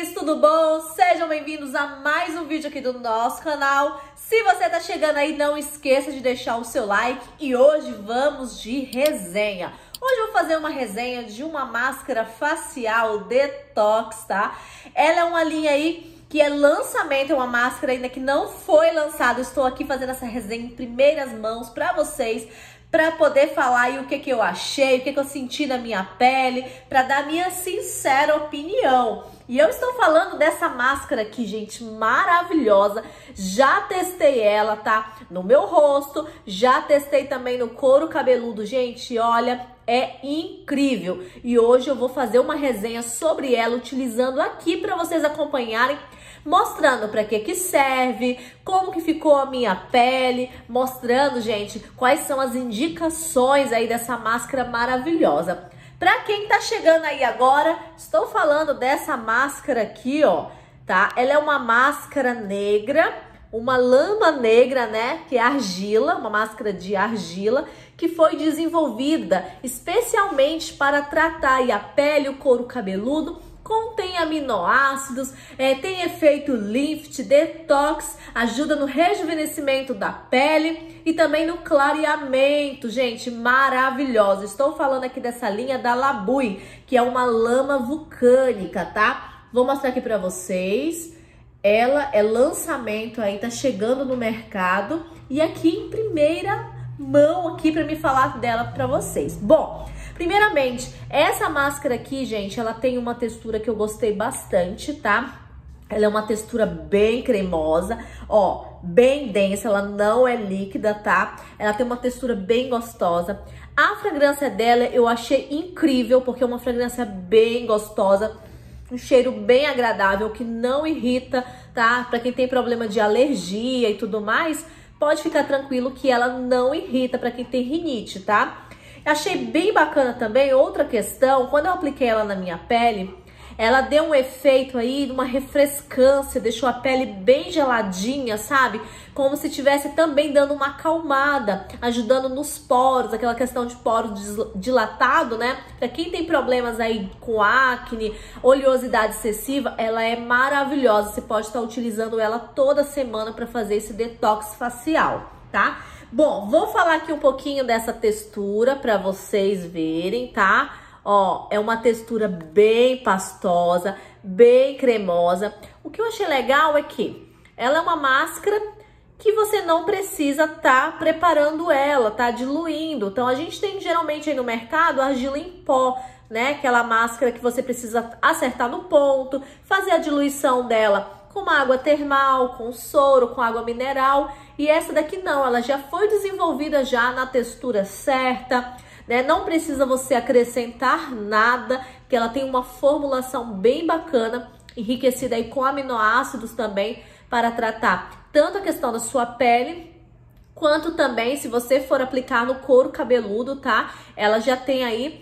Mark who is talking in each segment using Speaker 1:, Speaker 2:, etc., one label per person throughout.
Speaker 1: amores, tudo bom? Sejam bem-vindos a mais um vídeo aqui do nosso canal. Se você tá chegando aí, não esqueça de deixar o seu like e hoje vamos de resenha. Hoje eu vou fazer uma resenha de uma máscara facial detox, tá? Ela é uma linha aí que é lançamento, é uma máscara ainda que não foi lançada. Estou aqui fazendo essa resenha em primeiras mãos pra vocês, para poder falar aí o que eu achei, o que eu senti na minha pele, para dar minha sincera opinião. E eu estou falando dessa máscara aqui, gente, maravilhosa. Já testei ela, tá? No meu rosto, já testei também no couro cabeludo. Gente, olha, é incrível. E hoje eu vou fazer uma resenha sobre ela, utilizando aqui para vocês acompanharem, mostrando para que serve, como que ficou a minha pele, mostrando, gente, quais são as indicações aí dessa máscara maravilhosa. Para quem tá chegando aí agora, estou falando dessa máscara aqui, ó, tá? Ela é uma máscara negra, uma lama negra, né? Que é argila, uma máscara de argila, que foi desenvolvida especialmente para tratar aí a pele e o couro cabeludo. Contém aminoácidos, tem efeito lift, detox, ajuda no rejuvenescimento da pele e também no clareamento, gente, maravilhosa. Estou falando aqui dessa linha da Labui, que é uma lama vulcânica, tá? Vou mostrar aqui pra vocês. Ela é lançamento aí, tá chegando no mercado e aqui em primeira mão aqui pra me falar dela pra vocês. Bom, primeiramente, essa máscara aqui, gente, ela tem uma textura que eu gostei bastante, tá? Ela é uma textura bem cremosa, ó, bem densa, ela não é líquida, tá? Ela tem uma textura bem gostosa. A fragrância dela eu achei incrível, porque é uma fragrância bem gostosa, um cheiro bem agradável, que não irrita, tá? Pra quem tem problema de alergia e tudo mais, pode ficar tranquilo que ela não irrita pra quem tem rinite, tá? Achei bem bacana também, outra questão, quando eu apliquei ela na minha pele, ela deu um efeito aí de uma refrescância, deixou a pele bem geladinha, sabe? Como se estivesse também dando uma acalmada, ajudando nos poros, aquela questão de poro dilatado, né? Pra quem tem problemas aí com acne, oleosidade excessiva, ela é maravilhosa. Você pode estar utilizando ela toda semana para fazer esse detox facial, tá? Bom, vou falar aqui um pouquinho dessa textura para vocês verem, tá? Ó, é uma textura bem pastosa, bem cremosa. O que eu achei legal é que ela é uma máscara que você não precisa tá preparando ela, tá diluindo. Então, a gente tem geralmente aí no mercado argila em pó, né? Aquela máscara que você precisa acertar no ponto, fazer a diluição dela com uma água termal, com soro, com água mineral. E essa daqui não, ela já foi desenvolvida já na textura certa, né? Não precisa você acrescentar nada, que ela tem uma formulação bem bacana, enriquecida aí com aminoácidos também, para tratar tanto a questão da sua pele, quanto também se você for aplicar no couro cabeludo, tá? Ela já tem aí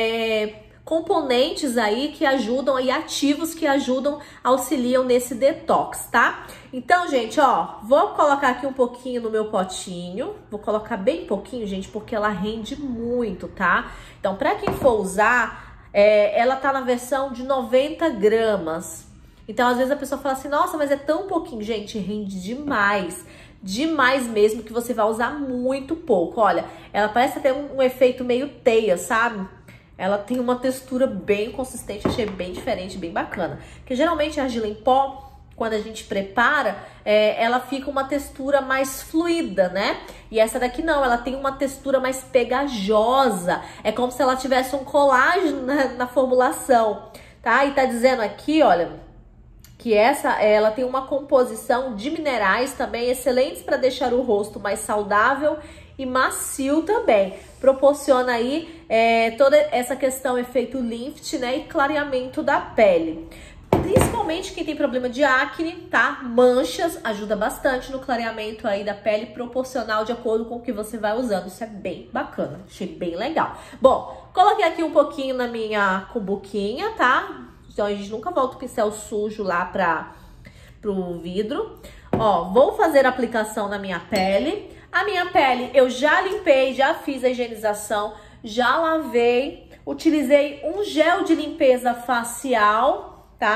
Speaker 1: componentes aí que ajudam e ativos que ajudam, auxiliam nesse detox, tá? Então, gente, ó, vou colocar aqui um pouquinho no meu potinho, vou colocar bem pouquinho, gente, porque ela rende muito, tá? Então, pra quem for usar, ela tá na versão de 90 gramas. Então, às vezes a pessoa fala assim, nossa, mas é tão pouquinho. Gente, rende demais. Demais mesmo, que você vai usar muito pouco. Olha, ela parece ter um efeito meio teia, sabe? Ela tem uma textura bem consistente, achei bem diferente, bem bacana. Porque geralmente a argila em pó, quando a gente prepara, ela fica uma textura mais fluida, né? E essa daqui não, ela tem uma textura mais pegajosa. É como se ela tivesse um colágeno na formulação, tá? E tá dizendo aqui, olha, que ela tem uma composição de minerais também excelentes para deixar o rosto mais saudável e macio também. Proporciona aí toda essa questão, efeito lift, né, e clareamento da pele. Principalmente quem tem problema de acne, tá? Manchas, ajuda bastante no clareamento aí da pele, proporcional de acordo com o que você vai usando. Isso é bem bacana, achei bem legal. Bom, coloquei aqui um pouquinho na minha cumbuquinha, tá? Então a gente nunca volta o pincel sujo lá pro vidro. Ó, vou fazer a aplicação na minha pele. A minha pele eu já limpei, já fiz a higienização, já lavei, utilizei um gel de limpeza facial, tá?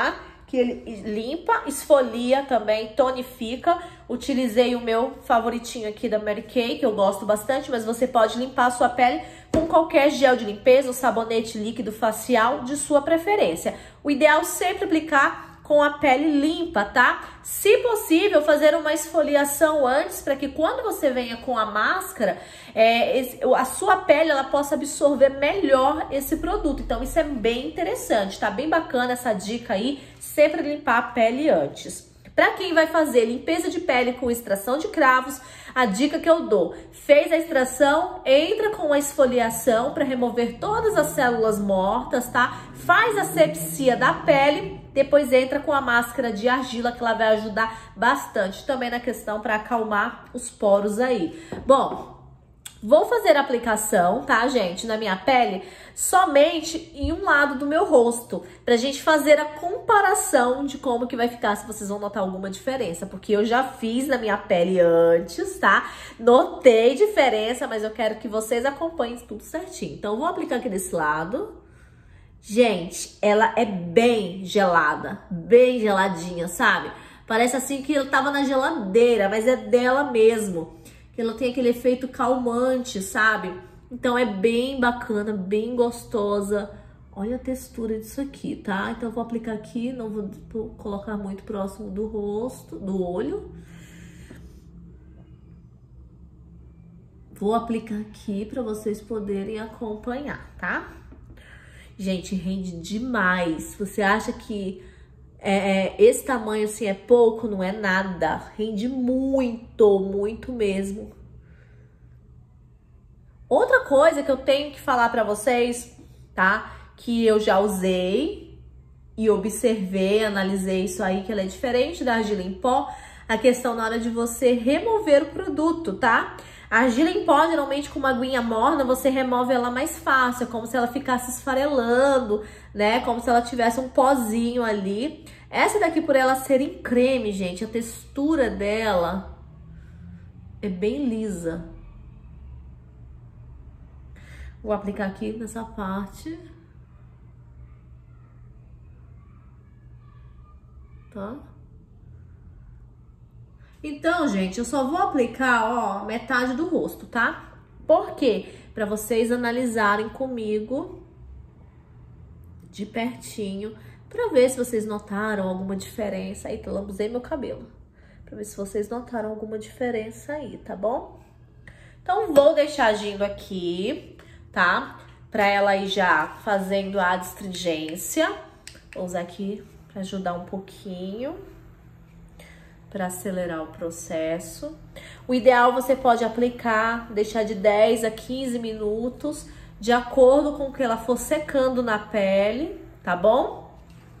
Speaker 1: que ele limpa, esfolia também, tonifica. Utilizei o meu favoritinho aqui da Mary Kay, que eu gosto bastante, mas você pode limpar a sua pele com qualquer gel de limpeza ou sabonete líquido facial de sua preferência. O ideal é sempre aplicar com a pele limpa, tá? Se possível, fazer uma esfoliação antes, para que quando você venha com a máscara, a sua pele ela possa absorver melhor esse produto. Então, isso é bem interessante, tá? Bem bacana essa dica aí, sempre limpar a pele antes. Para quem vai fazer limpeza de pele com extração de cravos, a dica que eu dou: fez a extração, entra com a esfoliação para remover todas as células mortas, tá? Faz a asepsia da pele, depois entra com a máscara de argila, que ela vai ajudar bastante também na questão para acalmar os poros aí. Bom, vou fazer a aplicação, tá, gente, na minha pele, somente em um lado do meu rosto, pra gente fazer a comparação de como que vai ficar, se vocês vão notar alguma diferença, porque eu já fiz na minha pele antes, tá? Notei diferença, mas eu quero que vocês acompanhem tudo certinho. Então, eu vou aplicar aqui desse lado. Gente, ela é bem gelada, bem geladinha, sabe? Parece assim que ela tava na geladeira, mas é dela mesmo. Que ela tem aquele efeito calmante, sabe? Então é bem bacana, bem gostosa. Olha a textura disso aqui, tá? Então eu vou aplicar aqui, não vou colocar muito próximo do rosto, do olho. Vou aplicar aqui para vocês poderem acompanhar, tá? Gente, rende demais. Você acha que esse tamanho assim é pouco? Não é nada. Rende muito, muito mesmo. Outra coisa que eu tenho que falar pra vocês, tá? Que eu já usei e observei, analisei isso aí, que ela é diferente da argila em pó. A questão na hora de você remover o produto, tá? A argila em pó, geralmente com uma aguinha morna, você remove ela mais fácil, como se ela ficasse esfarelando, né? Como se ela tivesse um pozinho ali. Essa daqui, por ela ser em creme, gente, a textura dela é bem lisa. Vou aplicar aqui nessa parte. Tá? Então, gente, eu só vou aplicar, ó, metade do rosto, tá? Por quê? Pra vocês analisarem comigo de pertinho, pra ver se vocês notaram alguma diferença. Aí, eu lambuzei meu cabelo. Pra ver se vocês notaram alguma diferença aí, tá bom? Então, vou deixar agindo aqui, tá? Pra ela ir já fazendo a adstringência. Vou usar aqui pra ajudar um pouquinho, para acelerar o processo. O ideal você pode aplicar, deixar de 10 a 15 minutos, de acordo com o que ela for secando na pele, tá bom?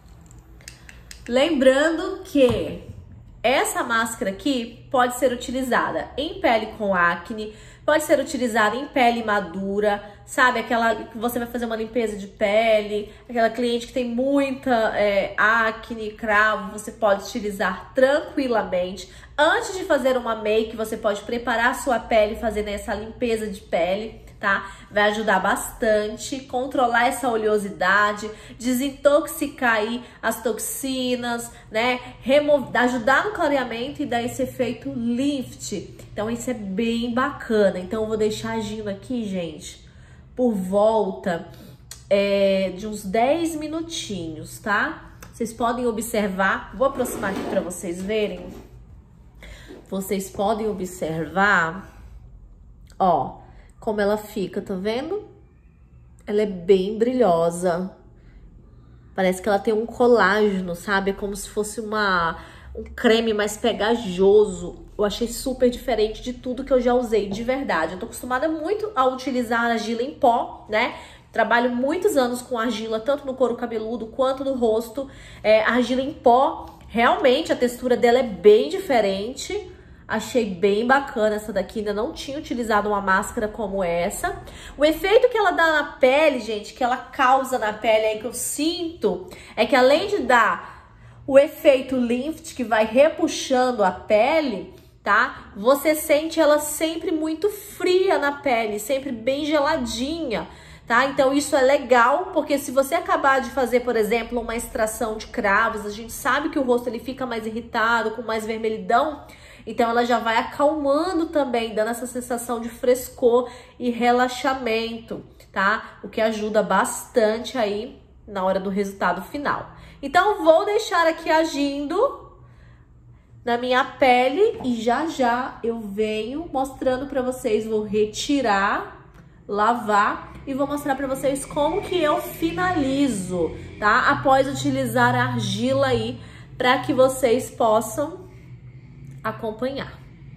Speaker 1: Lembrando que essa máscara aqui pode ser utilizada em pele com acne, pode ser utilizada em pele madura, sabe? Aquela que você vai fazer uma limpeza de pele, aquela cliente que tem muita acne, cravo, você pode utilizar tranquilamente. Antes de fazer uma make, você pode preparar a sua pele fazendo essa limpeza de pele, tá? Vai ajudar bastante, controlar essa oleosidade, desintoxicar aí as toxinas, né? Ajudar no clareamento e dar esse efeito lift. Então isso é bem bacana. Então eu vou deixar agindo aqui, gente, por volta de uns 10 minutinhos, tá? Vocês podem observar, vou aproximar aqui pra vocês verem. Vocês podem observar, ó, como ela fica, tá vendo? Ela é bem brilhosa. Parece que ela tem um colágeno, sabe? É como se fosse um creme mais pegajoso. Eu achei super diferente de tudo que eu já usei, de verdade. Eu tô acostumada muito a utilizar argila em pó, né? Trabalho muitos anos com argila, tanto no couro cabeludo quanto no rosto. A argila em pó, realmente a textura dela é bem diferente. Achei bem bacana essa daqui, ainda não tinha utilizado uma máscara como essa. O efeito que ela dá na pele, gente, que ela causa na pele aí que eu sinto, é que além de dar o efeito lift, que vai repuxando a pele, tá? Você sente ela sempre muito fria na pele, sempre bem geladinha, tá? Então isso é legal, porque se você acabar de fazer, por exemplo, uma extração de cravos, a gente sabe que o rosto ele fica mais irritado, com mais vermelhidão, então ela já vai acalmando também, dando essa sensação de frescor e relaxamento, tá? O que ajuda bastante aí na hora do resultado final. Então vou deixar aqui agindo na minha pele e já eu venho mostrando pra vocês, vou retirar, lavar e vou mostrar pra vocês como que eu finalizo, tá? Após utilizar a argila aí, pra que vocês possam acompanhar.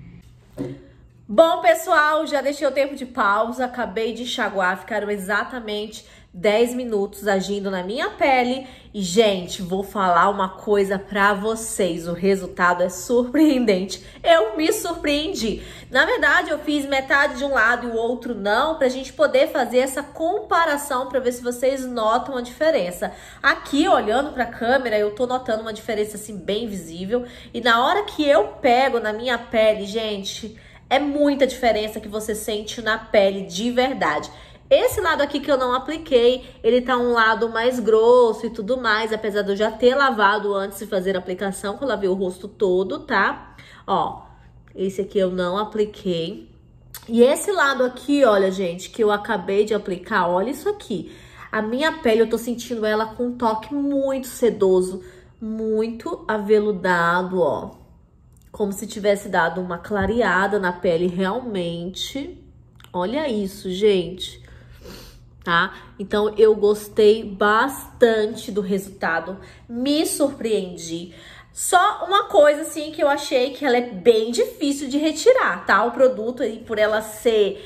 Speaker 1: Bom, pessoal, já deixei o tempo de pausa, acabei de enxaguar, ficaram exatamente 10 minutos agindo na minha pele. E, gente, vou falar uma coisa pra vocês, o resultado é surpreendente. Eu me surpreendi. Na verdade, eu fiz metade de um lado e o outro não, pra gente poder fazer essa comparação, pra ver se vocês notam a diferença. Aqui, olhando pra câmera, eu tô notando uma diferença, assim, bem visível. E na hora que eu pego na minha pele, gente, é muita diferença que você sente na pele de verdade. Esse lado aqui que eu não apliquei, ele tá um lado mais grosso e tudo mais, apesar de eu já ter lavado antes de fazer a aplicação, que eu lavei o rosto todo, tá? Ó, esse aqui eu não apliquei. E esse lado aqui, olha, gente, que eu acabei de aplicar, olha isso aqui. A minha pele, eu tô sentindo ela com um toque muito sedoso, muito aveludado, ó. Como se tivesse dado uma clareada na pele realmente. Olha isso, gente. Tá? Então, eu gostei bastante do resultado, me surpreendi. Só uma coisa, assim, que eu achei que ela é bem difícil de retirar, tá? O produto, aí, por ela ser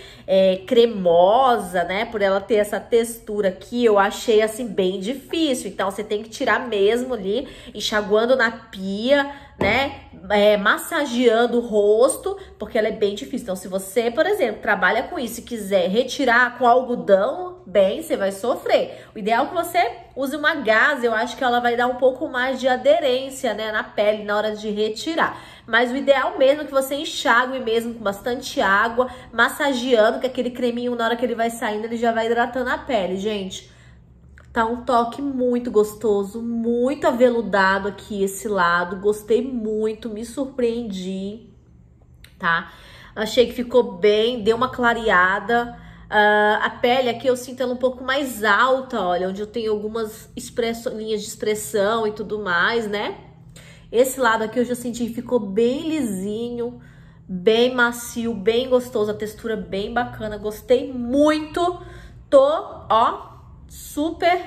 Speaker 1: cremosa, né? Por ela ter essa textura aqui, eu achei, assim, bem difícil. Então, você tem que tirar mesmo ali, enxaguando na pia, né? Massageando o rosto, porque ela é bem difícil. Então, se você, por exemplo, trabalha com isso e quiser retirar com algodão, bem, você vai sofrer. O ideal é que você use uma gaze, eu acho que ela vai dar um pouco mais de aderência, né, na pele na hora de retirar. Mas o ideal mesmo é que você enxague mesmo com bastante água, massageando, que aquele creminho, na hora que ele vai saindo, ele já vai hidratando a pele, gente. Tá um toque muito gostoso, muito aveludado aqui esse lado. Gostei muito, me surpreendi, tá? Achei que ficou bem, deu uma clareada. A pele aqui eu sinto ela um pouco mais alta, olha, onde eu tenho algumas linhas de expressão e tudo mais, né? Esse lado aqui eu já senti que ficou bem lisinho, bem macio, bem gostoso, a textura bem bacana, gostei muito. Tô, ó, super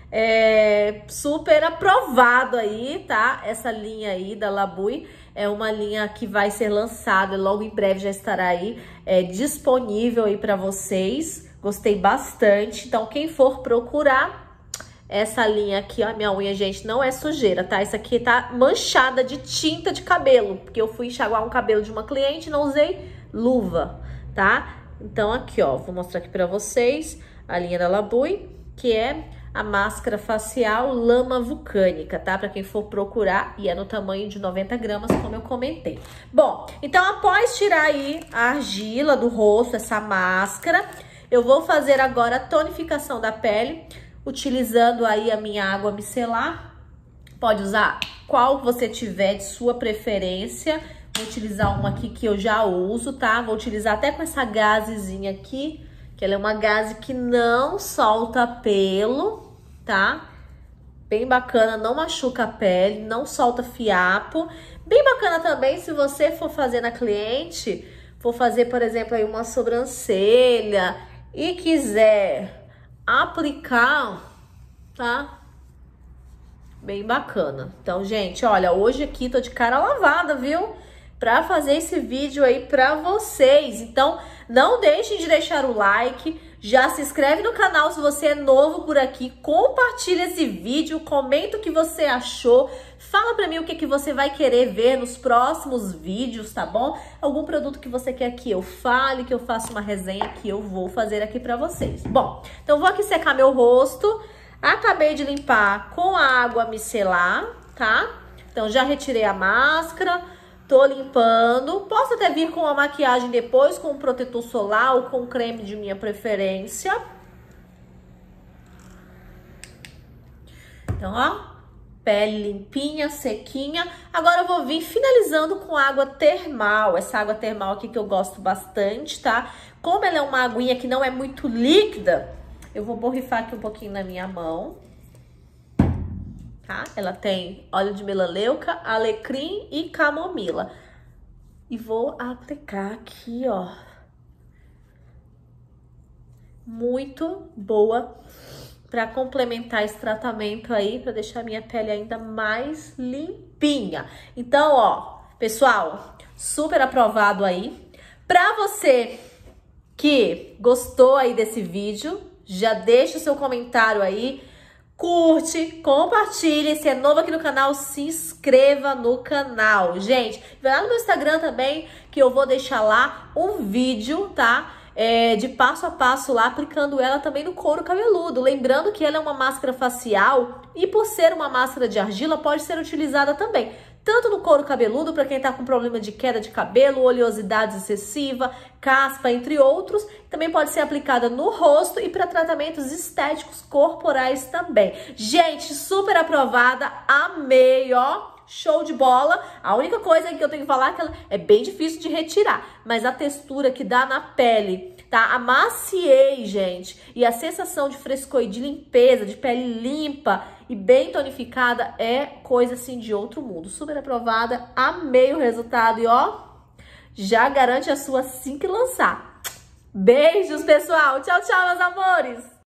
Speaker 1: aprovado aí, tá? Essa linha aí da Labui é uma linha que vai ser lançada, logo em breve já estará aí disponível aí pra vocês. Gostei bastante, então quem for procurar essa linha aqui, ó, minha unha, gente, não é sujeira, tá? Essa aqui tá manchada de tinta de cabelo, porque eu fui enxaguar um cabelo de uma cliente e não usei luva, tá? Então aqui, ó, vou mostrar aqui pra vocês a linha da Labui, que é a máscara facial lama vulcânica, tá? Pra quem for procurar, e é no tamanho de 90 gramas, como eu comentei. Bom, então após tirar aí a argila do rosto, essa máscara, eu vou fazer agora a tonificação da pele, utilizando aí a minha água micelar. Pode usar qual você tiver de sua preferência. Vou utilizar uma aqui que eu já uso, tá? Vou utilizar até com essa gazezinha aqui, que ela é uma gaze que não solta pelo, tá? Bem bacana, não machuca a pele, não solta fiapo. Bem bacana também se você for fazer na cliente, for fazer, por exemplo, aí uma sobrancelha e quiser aplicar, tá? Bem bacana. Então, gente, olha, hoje aqui tô de cara lavada, viu? Pra fazer esse vídeo aí pra vocês. Então, não deixem de deixar o like, já se inscreve no canal se você é novo por aqui, compartilha esse vídeo, comenta o que você achou, fala pra mim o que você vai querer ver nos próximos vídeos, tá bom? Algum produto que você quer que eu fale, que eu faça uma resenha que eu vou fazer aqui pra vocês. Bom, então vou aqui secar meu rosto, acabei de limpar com a água micelar, tá? Então já retirei a máscara. Tô limpando, posso até vir com a maquiagem depois, com um protetor solar ou com creme de minha preferência. Então, ó, pele limpinha, sequinha. Agora eu vou vir finalizando com água termal. Essa água termal aqui que eu gosto bastante, tá? Como ela é uma aguinha que não é muito líquida, eu vou borrifar aqui um pouquinho na minha mão. Tá? Ela tem óleo de melaleuca, alecrim e camomila. E vou aplicar aqui, ó. Muito boa para complementar esse tratamento aí, para deixar minha pele ainda mais limpinha. Então, ó, pessoal, super aprovado aí. Para você que gostou aí desse vídeo, já deixa o seu comentário aí, curte, compartilhe. Se é novo aqui no canal, se inscreva no canal. Gente, vai lá no meu Instagram também, que eu vou deixar lá um vídeo, tá? De passo a passo lá, aplicando ela também no couro cabeludo. Lembrando que ela é uma máscara facial e por ser uma máscara de argila, pode ser utilizada também. Tanto no couro cabeludo, para quem tá com problema de queda de cabelo, oleosidade excessiva, caspa, entre outros. Também pode ser aplicada no rosto e para tratamentos estéticos corporais também. Gente, super aprovada, amei, ó. Show de bola. A única coisa que eu tenho que falar é que ela é bem difícil de retirar, mas a textura que dá na pele, tá? A maciez, gente, e a sensação de frescor e de limpeza, de pele limpa e bem tonificada é coisa assim de outro mundo. Super aprovada, amei o resultado e ó, já garante a sua assim que lançar. Beijos, pessoal. Tchau, tchau, meus amores.